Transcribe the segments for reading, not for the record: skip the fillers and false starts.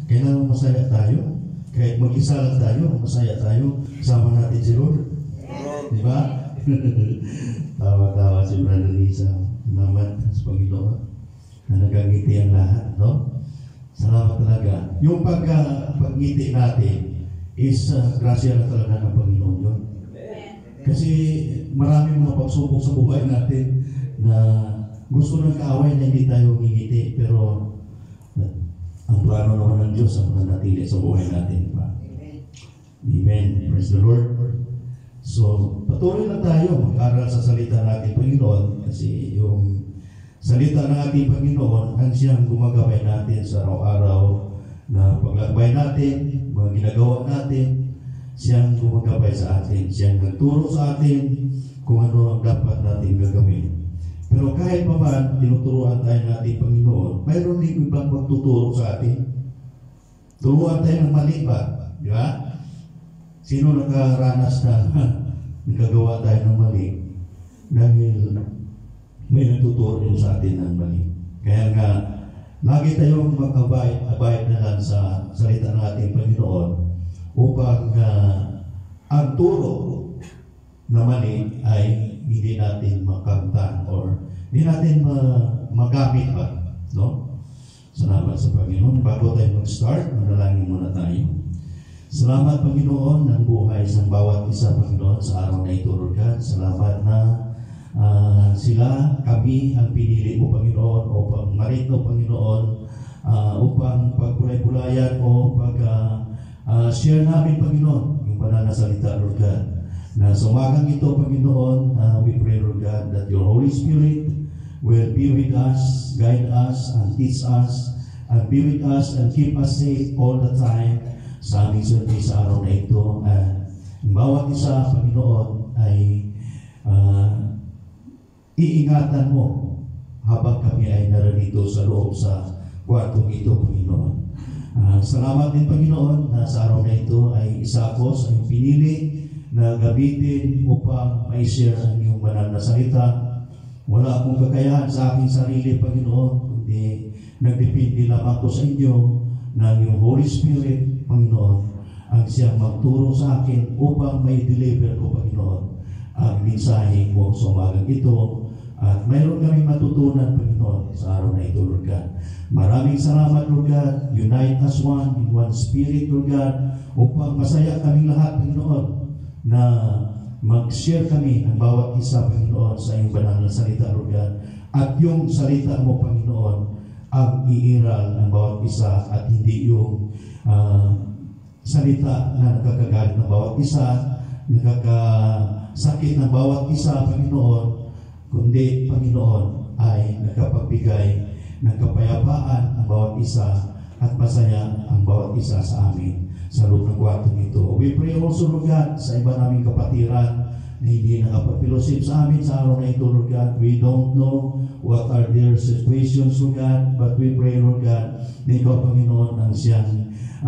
Kailangan masaya tayo. Kahit mag-isa lang tayo, masaya tayo. Kasama natin si Lord. Di ba? Tawa-tawa si Brother Lisa. Salamat sa Panginoon na nagangiti ang lahat, no? Salamat talaga. Yung pag-ngiti natin is grasya na talaga ng Panginoon yun. Kasi maraming mga pagsubok sa buhay natin na gusto ng kaaway na hindi tayo ngingiti, pero ang plano naman ng Diyos ang manatili sa buhay natin. Diba? Amen. Praise the Lord. So, patuloy na tayo mag-aral sa salita natin Panginoon, kasi yung salita ng ating Panginoon ang siyang gumagabay natin sa araw-araw na paglakbay natin, mga ginagawa natin. Siyang gumagabay sa atin, siyang nagturo sa atin kung ano ang dapat natin gagawin. Pero kahit pa man, tinuturuan tayo natin Panginoon, mayroon din ibang magtuturo sa atin. Turuan tayo ng mali ba? Di ba? Sino nakaranas na nagagawa tayo ng mali? Dahil may nagtuturo din sa atin ng mali. Kaya nga, lagi tayong mag-abide na lang sa salita ng ating Panginoon upang ang turo na mali ay hindi natin makamtan or hindi natin magamit ba, no? Salamat sa Panginoon. Bago tayo mag-start, manalangin muna tayo. Salamat Panginoon ng buhay sa bawat isa, Panginoon, sa araw na ito, Lord God. Salamat na kami ang pinili mo, Panginoon, upang marito, Panginoon, upang pagpulay-pulayan o share namin, Panginoon, yung banal na salita, Lord God. Na sa umagang ito, Panginoon, we pray, Lord God, that your Holy Spirit will be with us, guide us, and teach us, and be with us, and keep us safe all the time sa aming service sa araw na ito. At bawat isa, Panginoon, ay iingatan mo habang kami ay narito sa loob sa kwartong ito, Panginoon. Salamat din, Panginoon, na sa araw na ito ay isa ako sa iyong pinili na gamitin upang ma-share ang iyong banal na salita. Wala akong kakayahan sa aking sarili, Panginoon, kundi nagdepende lamang ako sa inyo na iyong Holy Spirit, Panginoon, ang siyang magturo sa akin upang may deliver ko, Panginoon, ang mensahe mo sa umagang ito. At mayroon kami matutunan, Panginoon, sa araw na ito, Lord God. Maraming salamat, Lord God. Unite us one in one spirit, Lord God, upang masaya kaming lahat, Panginoon, na mag-share kami ng bawat isa, Panginoon, sa iyong banal na salita, Lord God. At yung salita mo, Panginoon, ang iiral ng bawat isa at hindi yung salita na nakakagalit ng bawat isa, nakakasakit ng bawat isa, Panginoon, kundi, Panginoon, ay nagkapagbigay ng kapayapaan ang bawat isa at masaya ang bawat isa sa amin sa loob ng kwartong ito. We pray also, Lord God, sa iba naming kapatiran na hindi nakapag-fellowship sa amin sa araw na ito, Lord God. We don't know what are their situations, Lord God, but we pray, Lord God, na ikaw, Panginoon, ang siyang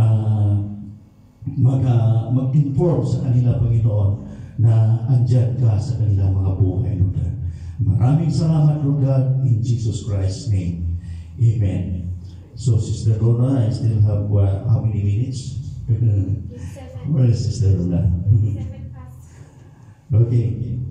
mag-inform sa kanila, Panginoon, na andyan ka sa kanilang mga buhay, Lord God. Maraming salamat, Lord God, in Jesus Christ's name. Amen. So, Sister Rhon, I still have how many minutes? 7. Where is Sister Rhon? 7 past. Okay.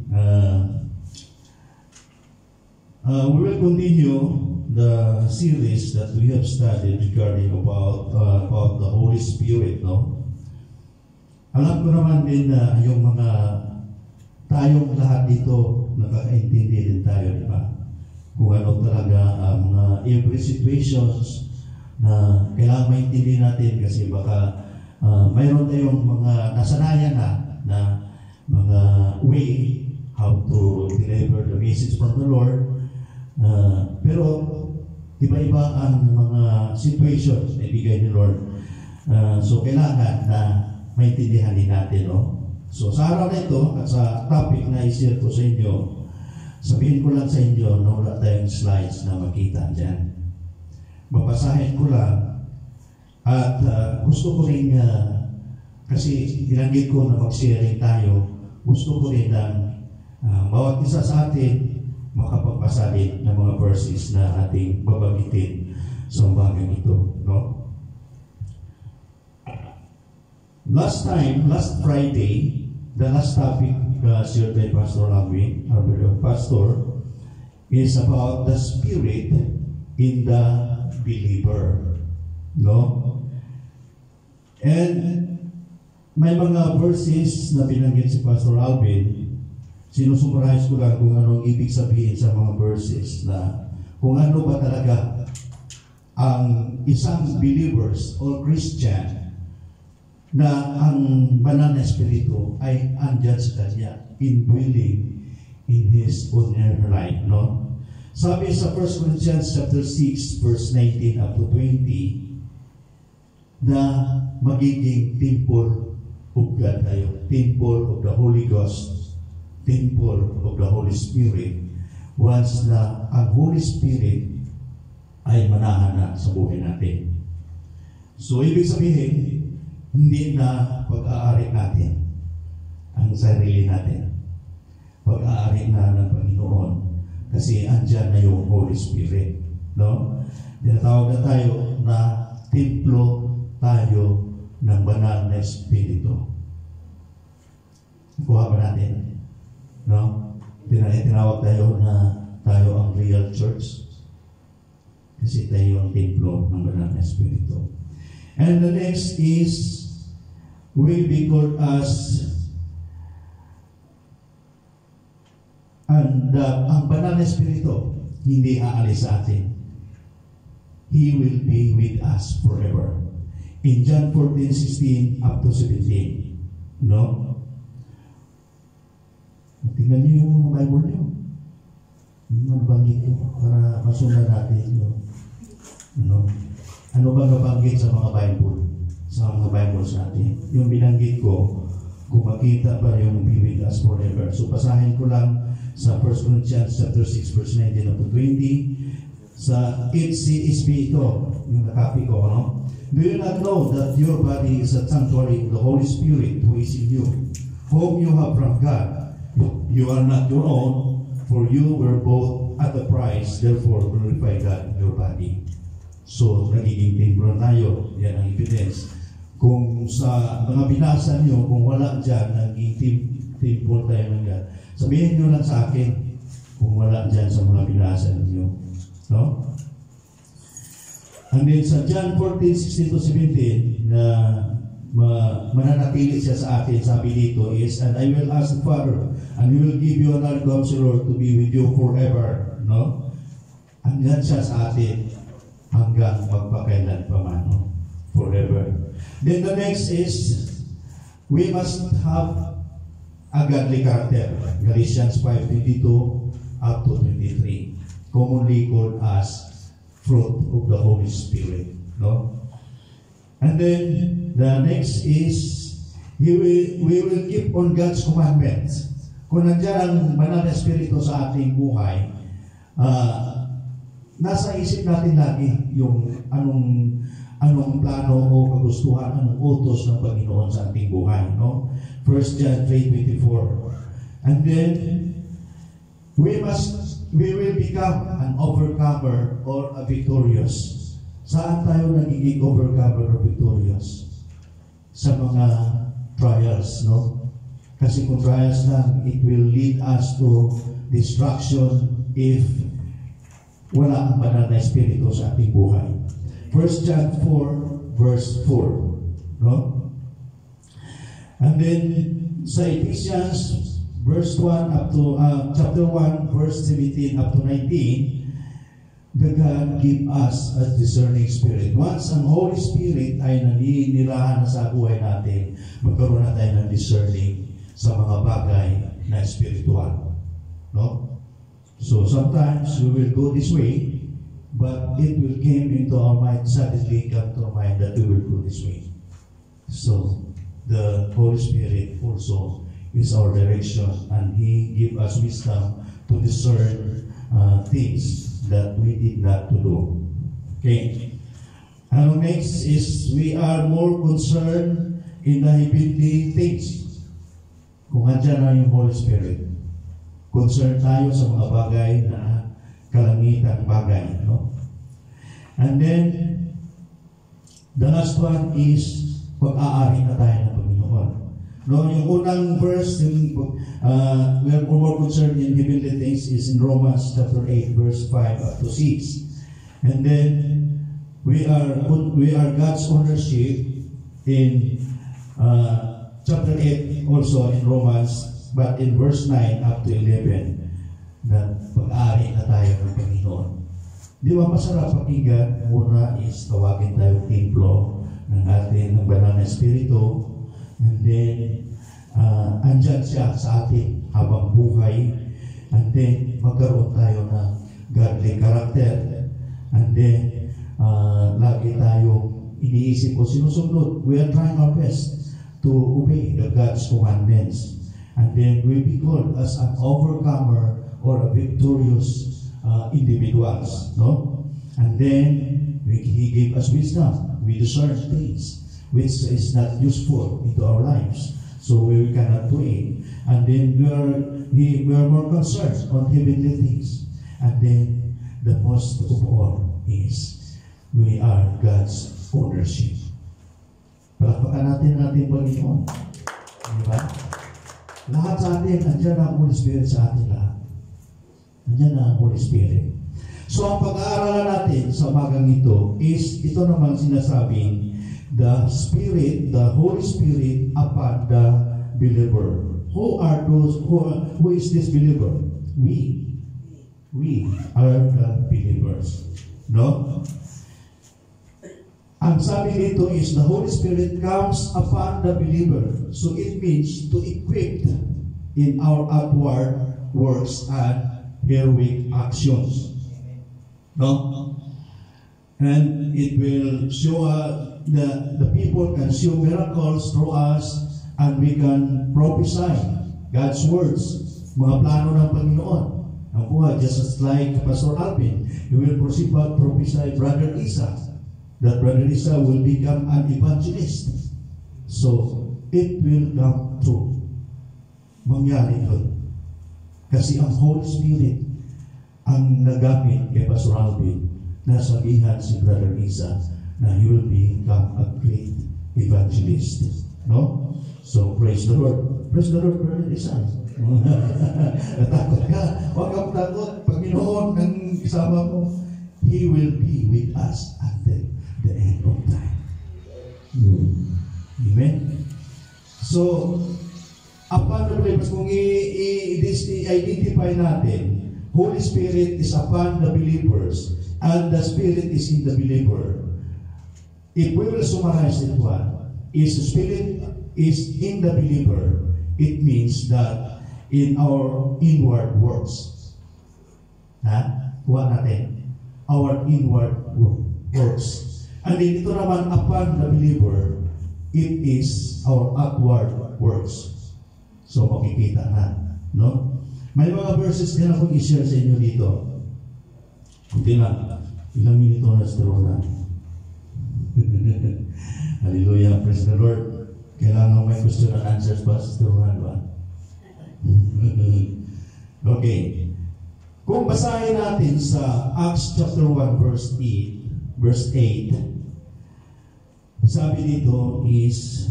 We will continue the series that we have studied regarding about the Holy Spirit, no? Alam ko naman din na yung mga tayong lahat dito nakakaintindi din tayo, di ba? Kung ano talaga ang every situations na kailangan maintindihan natin kasi baka mayroon tayong mga nasanayan na mga way how to deliver the message from the Lord. Pero iba-iba ang mga situations na ibigay ni Lord. So kailangan na maintindihan din natin, no? So sa araw na ito at sa topic na i-share ko sa inyo, sabihin ko lang sa inyo na wala tayong slides na makita dyan. Babasahin ko lang at gusto ko rin kasi binanggit ko na mag-sharing tayo, gusto ko rin na bawat isa sa atin makapagbasa din ng mga verses na ating babanggitin sa umagang ito, no? last Friday, the last topic shared by Pastor Alvin, our beloved pastor, is about the spirit in the believer. No? And may mga verses na binanggit si Pastor Alvin. Sinusummarize ko lang kung anong ibig sabihin sa mga verses na kung ano ba talaga ang isang believers or Christian na ang banal na espiritu ay andyan sa kanya, indwelling in his ordinary life, no? Sabi sa 1 Corinthians chapter 6 verse 19 up to 20 na magiging temple of God tayo, temple of the Holy Ghost, temple of the Holy Spirit, once na ang Holy Spirit ay manahan na sa buhay natin. So, ibig sabihin, hindi na pag-aari natin ang sarili natin. Pag-aari na ng Panginoon kasi andyan na yung Holy Spirit. No? Tinatawag na tayo na templo tayo ng banal na Espiritu. Kuha ba natin? No? Tinawag tayo na tayo ang real church kasi tayo ang templo ng banal na Espiritu. And the next is will be called as ang banal na Espiritu hindi aalis sa atin. He will be with us forever. In John 14:16 up to 17. No? Tingnan niyo yung Bible niyo. Yung banggit ko para masundan natin yung ano ba nabanggit sa mga Bible? Sa mga Bibles natin. Yung binanggit ko, kung makita pa yung be with us forever. So, basahin ko lang sa 1 Corinthians chapter 6, verse 19 up to 20. Sa HCSB ito, yung nakapi ko, no? Do you not know that your body is a sanctuary of the Holy Spirit who is in you, whom you have from God? You are not your own, for you were bought at a price, therefore glorify God in your body. So, nagiging templo tayo. Yan ang evidence. Kung sa mga binasa nyo, kung wala dyan, naging temple tayo ng God. Sabihin nyo lang sa akin, kung wala dyan sa mga binasa nyo. No? And then sa John 14:16-17, na mananatili siya sa atin, sabi dito is, and I will ask the Father, and He will give you another counselor to be with you forever. No? Andyan siya sa atin hanggang magpakailan pa man. No? Forever. Then the next is, we must have a godly character. Galatians 5:22 up to 23. Commonly called as fruit of the Holy Spirit. No? And then, the next is, we will keep on God's commandments. Kung nandiyan ang banal na Espiritu sa ating buhay, nasa isip natin lagi yung anong plano o kagustuhan, anong utos ng Panginoon sa ating buhay. No? 1 John 3:24. And then, we will become an overcomer or a victorious. Saan tayo nagiging overcomer or victorious? Sa mga trials, no? Kasi kung trials lang, it will lead us to destruction if wala ang banal na Espiritu sa ating buhay. 1 John 4, verse 4. No? And then, sa Ephesians, verse 1 up to, chapter 1, verse 17 up to 19, the God give us a discerning spirit. Once ang Holy Spirit ay naninirahan na sa buhay natin, magkaroon na tayo ng discerning sa mga bagay na spiritual. No? So sometimes we will go this way, but it will come into our mind, suddenly come to our mind that we will go this way. So the Holy Spirit also is our direction, and He give us wisdom to discern things that we did not to do. Okay. And next is, we are more concerned in the heavenly things. Kung andyan na yung Holy Spirit, concerned tayo sa mga bagay na kalangitan bagay. No? And then, the last one is, pag-aari na tayo ng Panginoon. No, yung unang verse, we are more concerned in heavenly things is in Romans chapter 8, verse 5 up to 6. And then, we are God's ownership in chapter 8 also in Romans, but in verse 9 up to 11, na pag-aari na tayo ng Panginoon. Di ba masarap pakinggan? Muna is tawagin tayo templo ng ating ng banal na espiritu, and then andyan siya sa atin habang buhay, and then magkaroon tayo ng godly character, and then lagi tayo iniisip o sinusunod. We are trying our best to obey the God's commandments, and then we be called as an overcomer or a victorious individuals, no? And then He gave us wisdom. We discern things which is not useful into our lives, so we cannot do it. And then we are more concerned on heavenly things. And then the most of all is we are God's ownership. Palakpakan natin Panginoon. Diba? Lahat sa atin, andyan ang Holy Spirit sa atin lahat. Andyan ang Holy Spirit. So ang pag-aaralan natin sa umagang ito is, ito naman sinasabing, the Spirit, the Holy Spirit upon the believer. Who are those, who is this believer? We are the believers. No? Ang sabi dito is, the Holy Spirit comes upon the believer. So it means to equip in our outward works and heroic actions. No? And it will show the people can show miracles through us, and we can prophesy God's words, mga plano ng Panginoon. Ang buhay, just as like Pastor Alvin, he will prophesy Brother Isa, that Brother Isa will become an evangelist. So, it will come true. Mangyari yun. Kasi ang Holy Spirit ang nagamit kay Pastor Alvin na sabihan si Brother Isa na he will become a great evangelist. No? So, praise the Lord. Praise the Lord, Brother Isa. Natakot ka. Huwag kang takot. Panginoon ang kasama mo, He will be with us until the end of time. Amen? So, upon the believers, kung i-identify natin, Holy Spirit is upon the believers, and the Spirit is in the believer. If we will summarize it one, is the Spirit is in the believer, it means that in our inward works. Kuha natin. Our inward works. And then ito naman upon the believer, it is our outward works. So makikita na. No? May mga verses din akong i-share sa inyo dito. Kunti lang. Ilang minuto na sa Rhon. Hallelujah. Praise the Lord. Kailangan may question and answers pa sa Rhon ba? Okay. Kung basahin natin sa Acts chapter 1 verse 8, sabi dito is,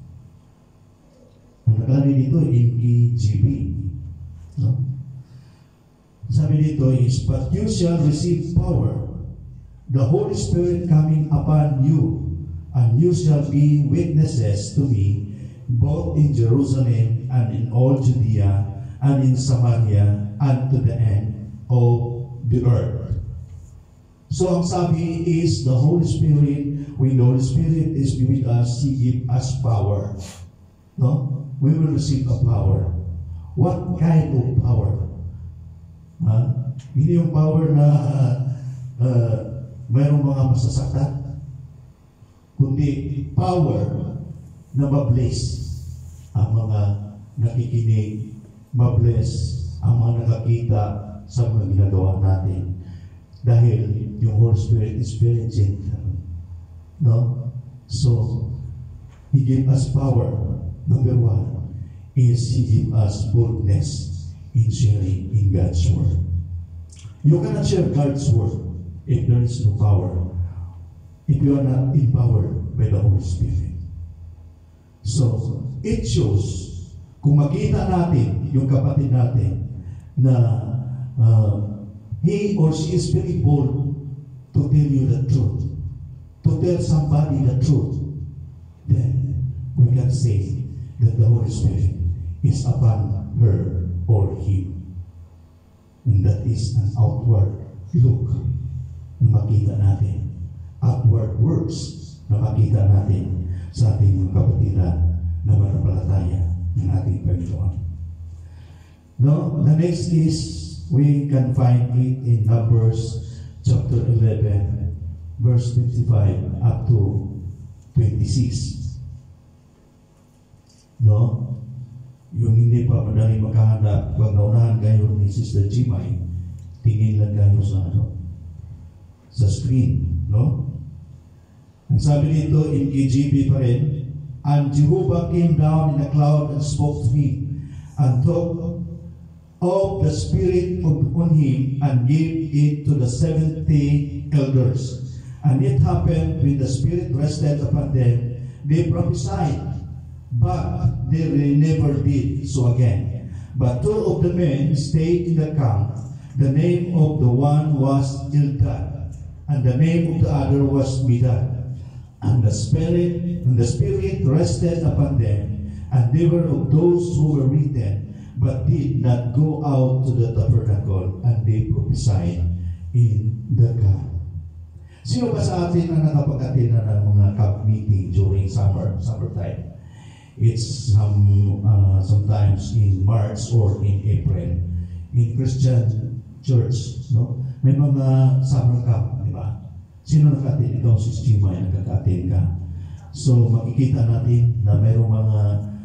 ang nakalagay dito in KJV. No? Sabi dito is, but you shall receive power, the Holy Spirit coming upon you, and you shall be witnesses to me, both in Jerusalem and in all Judea and in Samaria and to the end of the earth. So ang sabi is, the Holy Spirit, when the Holy Spirit is with us, He gives us power. No? We will receive a power. What kind of power? Hindi yung power na mayroong mga masasaktan, kundi power na ma-bless ang mga nakikinig, ma-bless ang mga nakakita sa mga ginagawa natin. Dahil yung Holy Spirit is very gentle. No? So, He gave us power. Number one is He gave us boldness in sharing in God's Word. You cannot share God's Word if there is no power, if you are not empowered by the Holy Spirit. So, it shows, kung makita natin yung kapatid natin na he or she is very bold to tell you the truth, to tell somebody the truth, then we can say that the Holy Spirit is upon her or him. And that is an outward look na makita natin. Outward works na makita natin sa ating mga kapatiran na manampalataya ng ating Panginoon. No, the next is, we can find it in Numbers chapter 11, verse 55 up to 26. No? Yung hindi pa madaling makahanap, pag naunahan kayo ni Sister Jimay, tingin lang kayo sa screen. No? Ang sabi dito in KJV pa rin, and Jehovah came down in a cloud and spoke to him, and took of the Spirit on him, and gave it to the 70 elders. And it happened, when the Spirit rested upon them, they prophesied, but they never did so again. But two of the men stayed in the camp. The name of the one was Eldad, and the name of the other was Medad. And the Spirit rested upon them, and they were of those who were written, but did not go out to the tabernacle, and they prophesied in the camp. Sino ba sa atin na nakapag-attend na ng mga camp meeting during summertime? It's sometimes in March or in April. In Christian church, no? May mga summer camp, di ba? Sino nag-attend? Ikaw, si Jimay, nagkaka-attend ka. So, makikita natin na mayroong mga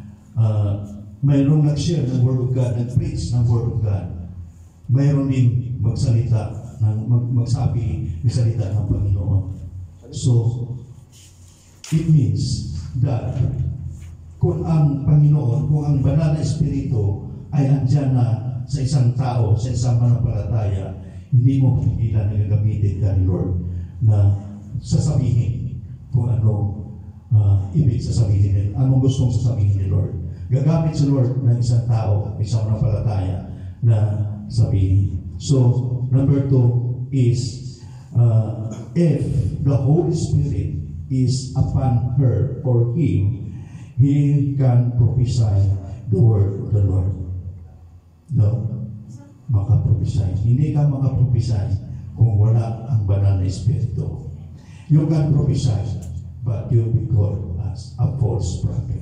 mayroong nag-share ng Word of God, nag-preach ng Word of God. Mayroon din magsalita, magsabi ng salita ng Panginoon. So, it means that kung ang Panginoon, kung ang banal na Espiritu ay andyan na sa isang tao, sa isang manampalataya, hindi mo pigilan na gagamitin ka ni Lord na sasabihin kung ano ibig sasabihin nila, anong gustong sasabihin ni Lord. Gagamit si Lord ng isang tao, isang manampalataya na sabihin. So, number 2 is, if the Holy Spirit is upon her or him, he can prophesy the word of the Lord. No? Makaprophesy. Hindi ka makaprophesy kung wala ang banal na Espiritu. You can prophesy, but you'll be called as a false prophet.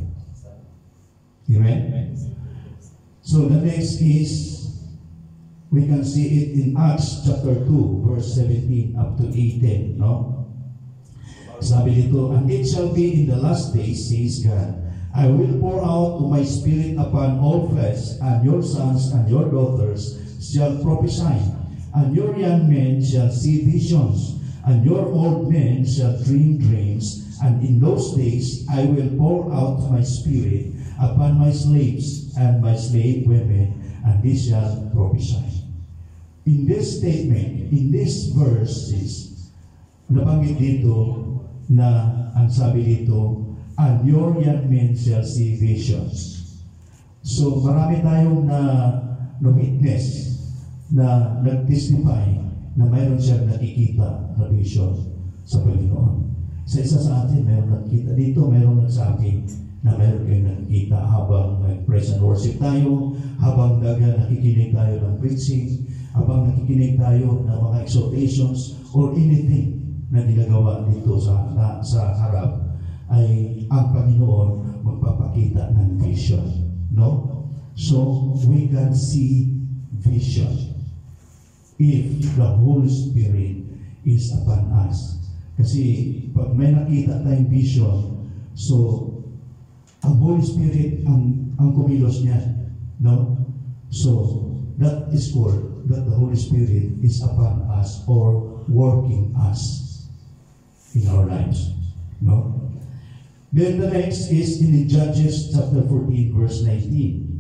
Amen? So the next is, we can see it in Acts chapter 2, verse 17 up to 18. No? Sabi dito, and it shall be in the last days, says God, I will pour out my Spirit upon all flesh, and your sons and your daughters shall prophesy, and your young men shall see visions, and your old men shall dream dreams. And in those days I will pour out my Spirit upon my slaves and my slave women, and they shall prophesy. In this statement, in these verses, nabanggit dito na ang sabi dito, and your young men shall see visions. So marami tayong na witness, na nag-testify na mayroon siyang nakikita na vision sa Panginoon. Sa isa sa atin, mayroon nakikita dito, mayroon nagsabi na mayroon kayong nakikita habang praise and worship tayo, habang nakikinig tayo ng preaching, habang nakikinig tayo ng mga exhortations or anything na ginagawa dito sa harap, ay ang Panginoon magpapakita ng vision. No? So, we can see vision if the Holy Spirit is upon us. Kasi pag may nakita tayong vision, so ang Holy Spirit ang kumilos niya. No? So, that is called that the Holy Spirit is upon us or working us in our lives. No? Then the next is in Judges chapter 14 verse 19.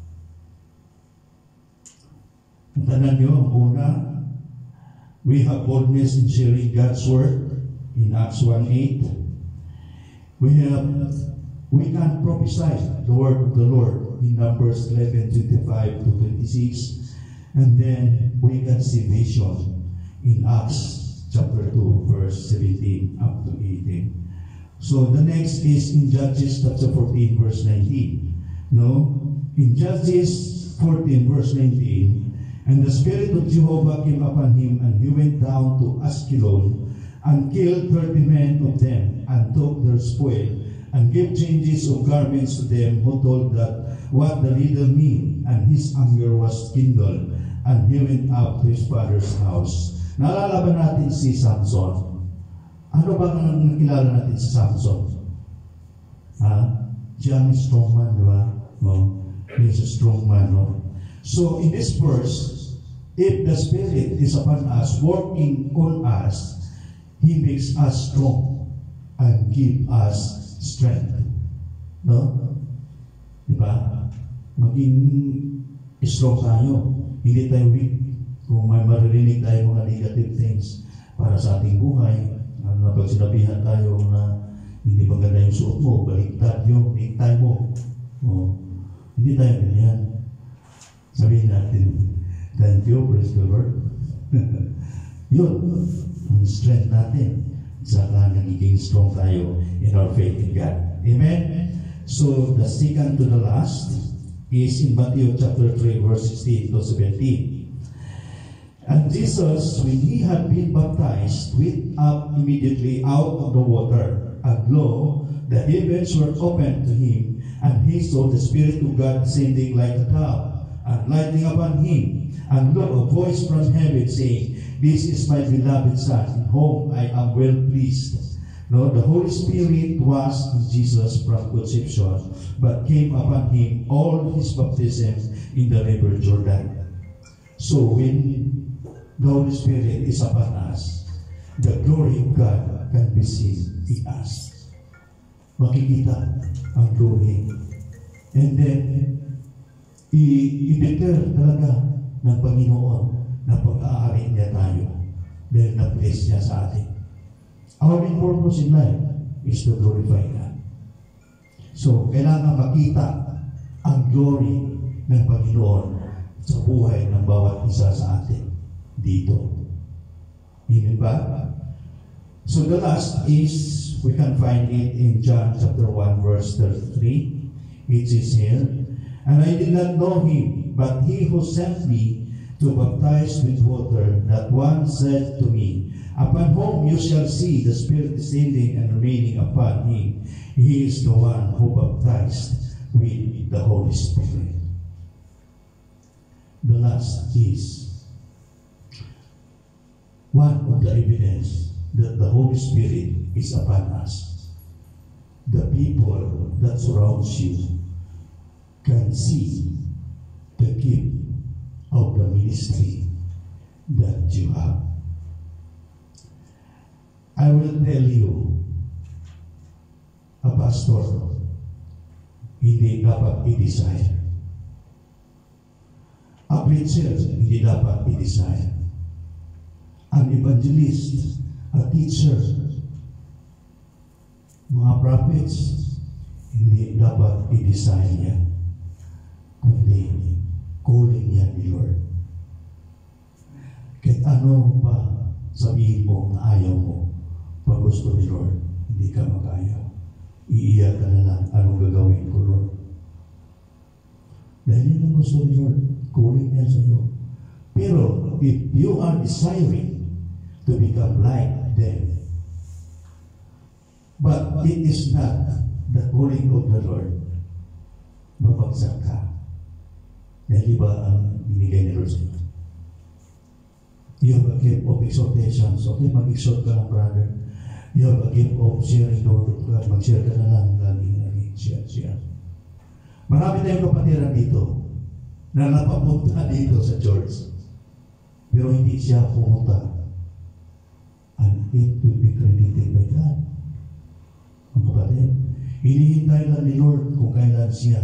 Tanan nyo, ang una, we have boldness in sharing God's word in Acts 1:8. We have We can prophesy the word of the Lord in Numbers 11:25 to 26. And then we can see vision in Acts chapter 2, verse 17 up to 18. So the next is in Judges chapter 14, verse 19. No? In Judges 14, verse 19, and the Spirit of Jehovah came upon him, and he went down to Ashkelon, and killed 30 men of them, and took their spoil, and gave changes of garments to them, who told that what the riddle mean, and his anger was kindled, and he went up to his father's house. Naalala ba natin si Samson? Ano ba ang nakilala natin si Samson? Siya ang strong man, di ba? No? He is a strong man, no? So in this verse, if the Spirit is upon us, working on us, He makes us strong and give us strength. No? Diba? Maging strong tayo. Hindi tayo weak. Kung may maririnig tayo mga negative things para sa ating buhay, na pag sinabihan tayo na hindi maganda yung suot mo, baliktad yung necktie mo. Hindi tayo ganyan. Sabihin natin, thank you, praise the Lord. Yun, ang strength natin. Saka nagiging strong tayo in our faith in God. Amen? So, the second to the last is in Matthew chapter 3, verse 16 to 17. And Jesus, when he had been baptized, went up immediately out of the water. And lo, the heavens were opened to him, and he saw the Spirit of God descending like a dove, and lighting upon him. And lo, a voice from heaven saying, This is my beloved Son, in whom I am well pleased. No, the Holy Spirit was in Jesus from conception, but came upon him all his baptism in the river Jordan. So when the Holy Spirit is upon us, the glory of God can be seen in us. Makikita ang glory. And then, i-declare talaga ng Panginoon na pag-aari niya tayo dahil na-place niya sa atin. Our main purpose in life is to glorify God. So, kailangan makita ang glory ng Panginoon sa buhay ng bawat isa sa atin dito. Amen ba? So, the last is, we can find it in John chapter 1, verse 33. It is here, And I did not know him, but he who sent me to baptize with water, that one said to me, Upon whom you shall see the Spirit descending and remaining upon him, he is the one who baptized with the Holy Spirit. The last is one of the evidence that the Holy Spirit is upon us. The people that surrounds you can see the gift of the ministry that you have. I will tell you, a pastor, hindi dapat i-desire. A preacher, hindi dapat i-desire. An evangelist, a teacher, mga prophets, hindi dapat i-desire yan. Kundi, calling yan ni Lord. Kahit ano pa sabihin mo na ayaw mo, pag gusto ni Lord, hindi ka mag-ayaw. Iiyak ka na lang, anong gagawin ko, Lord? Dahil yun ang gusto ni Lord, calling niya sa iyo. Pero, if you are desiring to become like them, but it is not the calling of the Lord, mapagsak ka. Dahil iba ang binigay ni Lord sa iyo. You have a gift of exhortations. Okay, mag-exhort ka lang, brother. You have a gift of sharing the word of God. Mag-share ka na lang. Laging share. Marami tayong kapatiran dito na napapunta dito sa church. Pero hindi siya pumunta. And it will be credited by God. Ang kapatid, hinihintay lang ni Lord kung kailan siya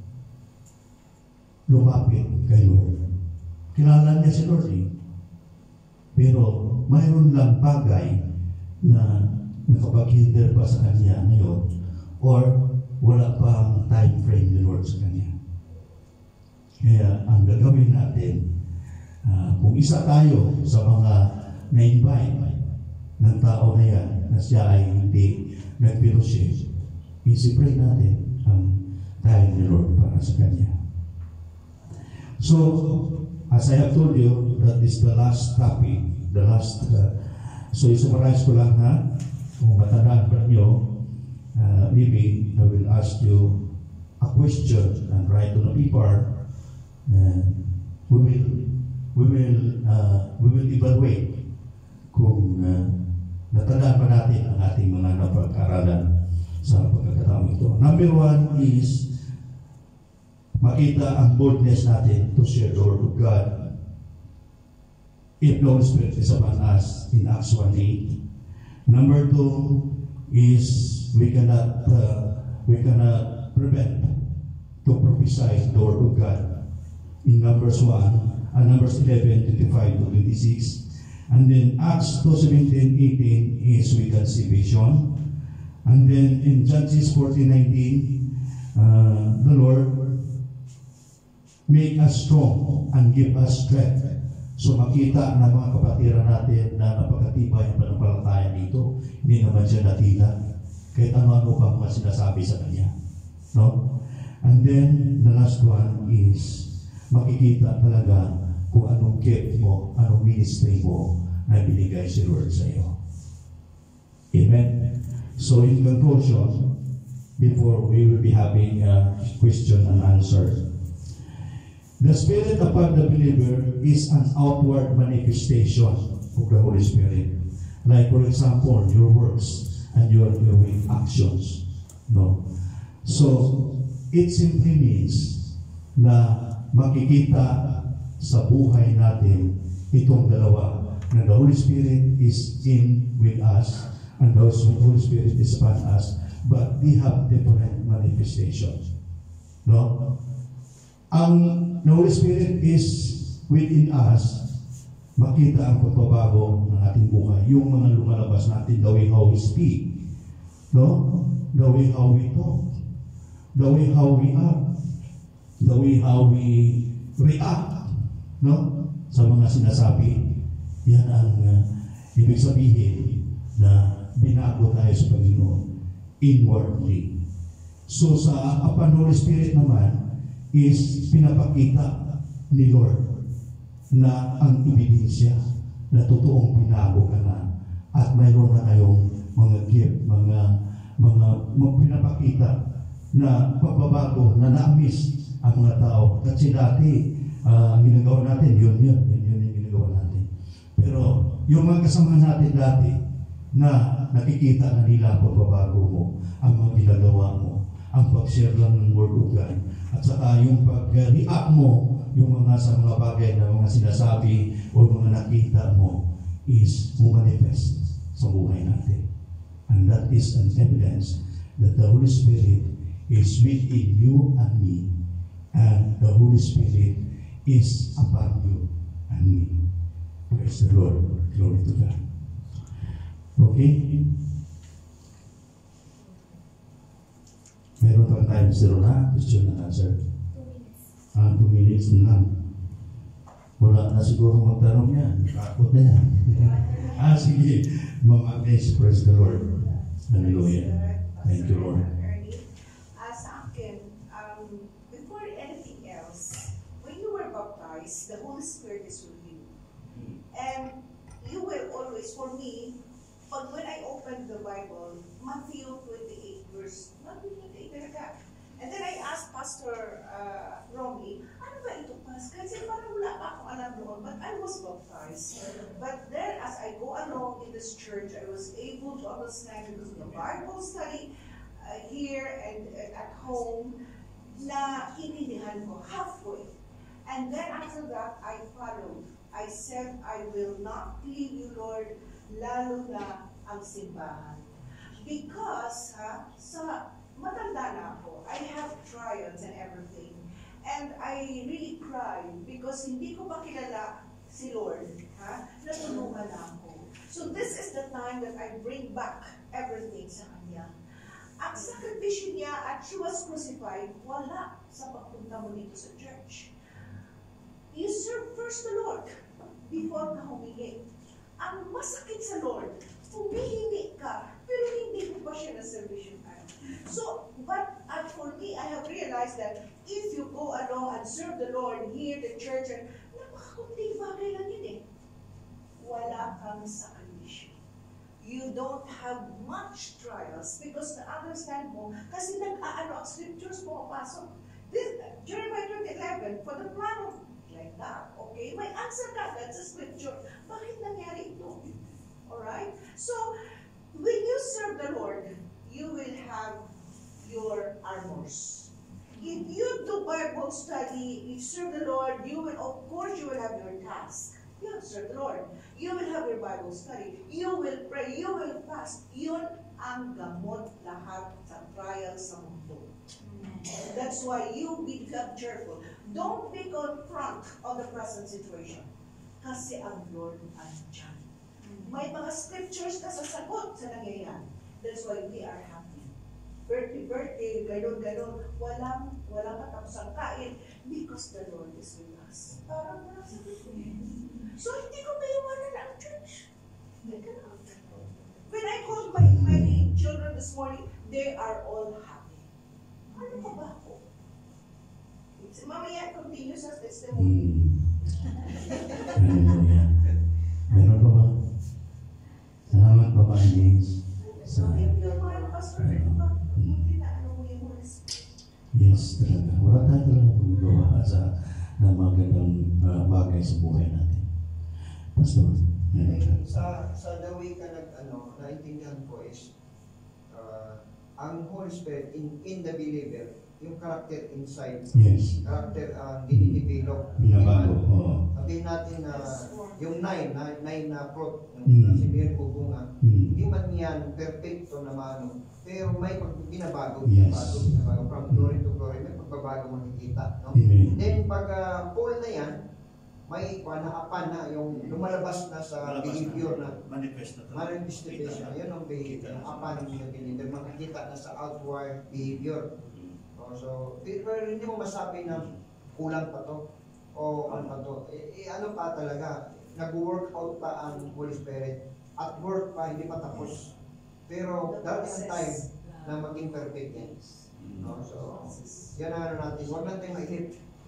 lumapit kay Lord. Kilala niya si Lord eh. Pero mayroon lang bagay na nakapag-hinder pa sa kanya ngayon or wala pang time frame ni Lord sa kanya. Kaya ang gagawin natin, kung isa tayo sa mga na-invite ng tao na yan, na siya ay hindi nag-fellowship, isi-pray natin ang time ni Lord para sa kanya. So, as I have told you, that is the last topic, so i-summarize ko lang ha, kung matandaan pa nyo, maybe I will ask you a question and write on a paper, and we will evaluate kung natandaan pa natin ang ating mga napag-aralan sa pagkakataong ito. Number 1 is makita ang boldness natin to share the Word of God if the Holy Spirit is upon us in Acts 1:8. Number 2 is we cannot prevent to prophesy the Word of God in Numbers 1 and Numbers 11:25 to 26. And then Acts 2:17-18 is we can see vision. And then in Judges 14:19, the Lord make us strong and give us strength. So makita na mga kapatiran natin na napakatibay ang pananampalataya dito. Hindi naman siya natila. Kahit ano-ano pa mga sinasabi sa kanya. No? And then the last one is makikita talaga kung anong gift mo, anong ministry mo na binigay si Lord sa iyo. Amen? So in conclusion, before we will be having a question and answer, the Spirit upon the believer is an outward manifestation of the Holy Spirit. Like for example, your works and your actions. No? So, it simply means na makikita sa buhay natin itong dalawa, na the Holy Spirit is in with us and the Holy Spirit is upon us, but they have different manifestations. No? Ang the Holy Spirit is within us, makita ang pagbabago ng ating buhay, yung mga lumalabas natin, the way how we speak, no? The way how we talk, the way how we act, the way how we react, no? Sa mga sinasabi, yan ang ibig sabihin na binago tayo sa Panginoon inwardly. So sa upon Holy Spirit naman is pinapakita ni Lord na ang ebidensya na totoong binago ka na at mayroon na kayong mga gift, mga pinapakita na pagbabago na na-miss ang mga tao. Kasi dati, ang ginagawa natin, yun yung ginagawa natin. Pero yung mga kasama natin dati na nakikita na nila ang pagbabago mo, ang mga ginagawa mo, ang pag-share lang ng Word of God, at saka yung pag-react mo, yung mga sa mga bagay na mga sinasabi o mga nakita mo is manifest sa buhay natin. And that is an evidence that the Holy Spirit is within you and me, and the Holy Spirit is upon you and me. Praise the Lord. Glory to God. Okay? Meron pang time, Sir Rhon, question and answer. 2 minutes na lang. Wala na siguro magtanong yan. Takot na yan. Sige. Ma'am Agnes, praise the Lord. Hallelujah. Thank you, Lord. Sa akin, before anything else, when you were baptized, the Holy Spirit is with you. And you will always, for me, when I opened the Bible, Matthew 28 verse, Matthew 28 talaga. And then I asked Pastor Romy, ano ba ito, Pastor? Kasi parang wala pa akong alam noon, but I was baptized. But then, as I go along in this church, I was able to understand because of the Bible study here and at home, na inindihan ko halfway. And then after that, I followed. I said, I will not leave you, Lord, lalo na ang simbahan. Because, sa matanda na ako, I have trials and everything. And I really cried because hindi ko pa kilala si Lord, natulungan ako. So this is the time that I bring back everything sa Kanya. Ang sakripisyo niya at she was crucified, wala sa pagpunta mo dito sa church. You serve first the Lord before ka humingi. Ang masakit sa Lord, humihingi ka, pero hindi mo pa siya na-servisyon. So, but for me, I have realized that if you go along and serve the Lord here, the church, napakakunting bagay lang yun eh. Wala kang sakripisyo. You don't have much trials because na-understand mo, kasi nag-aano ang scriptures pumapasok. Jeremiah 20:11, for the plan of like that, okay? May answer ka, that's a scripture. Bakit nangyari ito? Alright? So, when you serve the Lord, you will have your armors. If you do Bible study, if you serve the Lord, you will, of course, you will have your task. You will serve the Lord. You will have your Bible study. You will pray. You will fast. Yun ang gamot lahat sa trial sa mundo. That's why you become cheerful. Don't be confront on the present situation. Kasi ang Lord andyan. May mga scriptures na sasagot sa nangyayari. That's why we are happy. Birthday, ganon. Walang katapos ang kain because the Lord is with us. Parang nasa so, hindi ko maiwanan ang church. When I called my children this morning, they are all happy. Ano ka ba ako? Mamaya, continue sa testimony. Meron pa ba? Salamat pa ba, James? Yes, talaga. Wala tayo talaga magawa sa magandang bagay sa buhay natin. Pastor, sa the way ka naintindihan ko is ang Holy Spirit in the believer, yung character inside, yes, character dinidevelop. Binabago. Sabihin natin na yung nine na fruit, yung sabihin ko bunga, hindi man yan perfecto na maano, pero may binabago, from glory to glory, may pagbabago makikita. No? Then pag Paul na yan, may naapan na yung lumalabas na sa behavior na manifestation. Yun ang behavior, apan ng behavior, makikita na sa outward behavior. So, pero hindi mo masabi na kulang pa to o ano pa to. Ano pa talaga, nag-work out pa ang Holy Spirit at work pa, hindi pa tapos. Pero darating ang time na maging perfect yan. So, yan ang natin. Huwag natin mailip.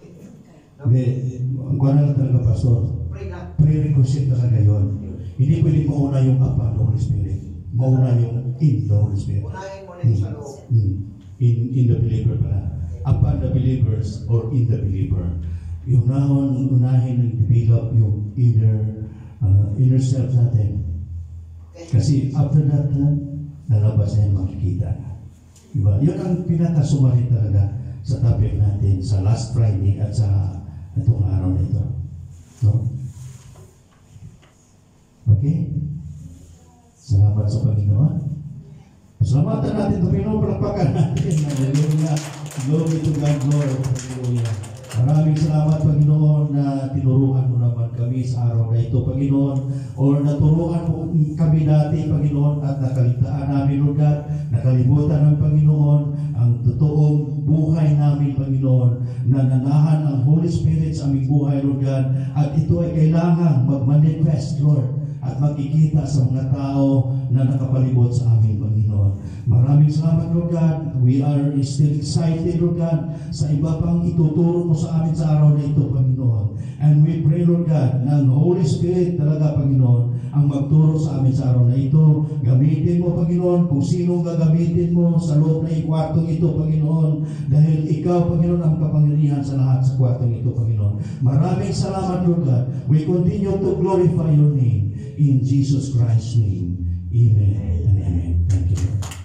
Ang kuha na talaga, Pastor. Prerequisite talaga yun. Hindi pwede mauna yung upon the Holy Spirit. Mauna yung in the Holy Spirit. Unahin mo na yung sa loob. In the believer pala. Upon the believers or in the believer. Yung unahin ng develop yung inner self natin. Kasi after that, nalabas na yung makikita na. Diba? Yun ang pinakasumarin talaga sa topic natin sa last Friday at sa itong araw na ito. No? Okay? Salamat sa Panginoon. Salamatan natin ito, pinupalakpakan natin. Hallelujah. Glory to God, Lord. Hallelujah. Maraming salamat, Panginoon, na tinuruan mo naman kami sa araw na ito, Panginoon, or naturuan mo kami dati, Panginoon, at nakaligtaan namin, Lord God, nakalimutan ng Panginoon ang totoong buhay namin, Panginoon, na nanahan ang Holy Spirit sa aming buhay, Lord God, at ito ay kailangan mag-manifest, Lord, at makikita sa mga tao na nakapalibot sa amin, Panginoon. Maraming salamat, Lord God. We are still excited, Lord God, sa iba pang ituturo mo sa amin sa araw na ito, Panginoon. And we pray, Lord God, na ang Holy Spirit talaga, Panginoon, ang magturo sa amin sa araw na ito. Gamitin mo, Panginoon, kung sinong gagamitin mo sa loob ng kwartong ito, Panginoon, dahil ikaw, Panginoon, ang kapangyarihan sa lahat sa kwartong ito, Panginoon. Maraming salamat, Lord God. We continue to glorify your name. In Jesus Christ's name, amen and amen. Thank you, Lord.